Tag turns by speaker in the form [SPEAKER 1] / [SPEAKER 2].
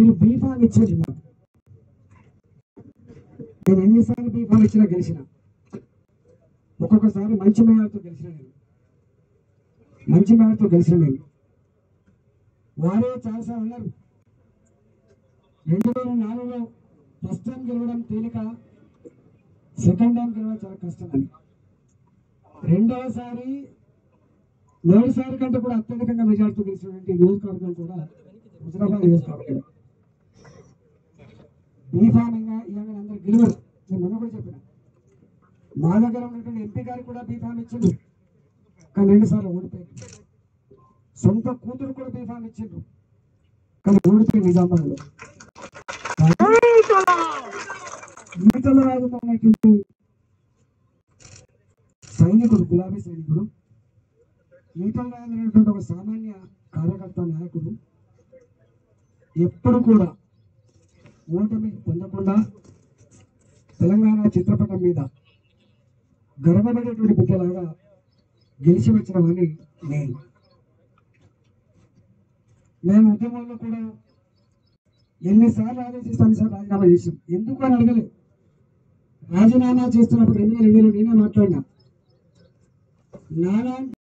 [SPEAKER 1] B Pharm ఇచ్చేది నాకు. నేను ఎన్నిసార్లు బీఫామ్ ఇచ్చినా గెలిచిన, ఒక్కొక్కసారి మంచి మేయర్తో గెలిచిన నేను. వారే చాలాసార్లు అన్నారు 2004లో ఫస్ట్ టైం గెలవడం తేలిక, సెకండ్ టైం గెలవడం చాలా కష్టం అని. రెండవసారి మొదటిసారి కంటే కూడా అత్యధికంగా మెజార్టీతో గెలిచినటువంటి నియోజకవర్గం కూడా హుజరాబాద్ నియోజకవర్గం. బీఫామింగా ఇలాగ అందరు గెలవరు. నేను మొన్న కూడా చెప్పిన, మా దగ్గర ఉన్నటువంటి ఎంపీ గారికి కూడా బీఫామ్ ఇచ్చిండు, కానీ 2 సార్లు ఓడిపోయింది. సొంత కూతురు కూడా బీఫామ్ ఇచ్చిండు, కానీ ఓడిపోయి నిజామాబాద్లో. ఈటల రాజు అన్నటువంటి సైనికుడు, గులాబీ సైనికుడు, ఈటల రాజు అనేటువంటి ఒక సామాన్య కార్యకర్త, నాయకుడు ఎప్పుడు కూడా ఓటమి పొందకుండా తెలంగాణ చిత్రపటం మీద గర్వపడేటువంటి బిడ్డలాగా గెలిచి వచ్చిన వాడిని నేను. మేము ఉద్యమంలో కూడా ఎన్నిసార్లు ఆదేశిస్తాను సార్ రాజీనామా చేసాం. ఎందుకు అని అడగలేదు. రాజీనామా చేస్తున్నప్పుడు 2020లో నేనే మాట్లాడినా, నాలాంటి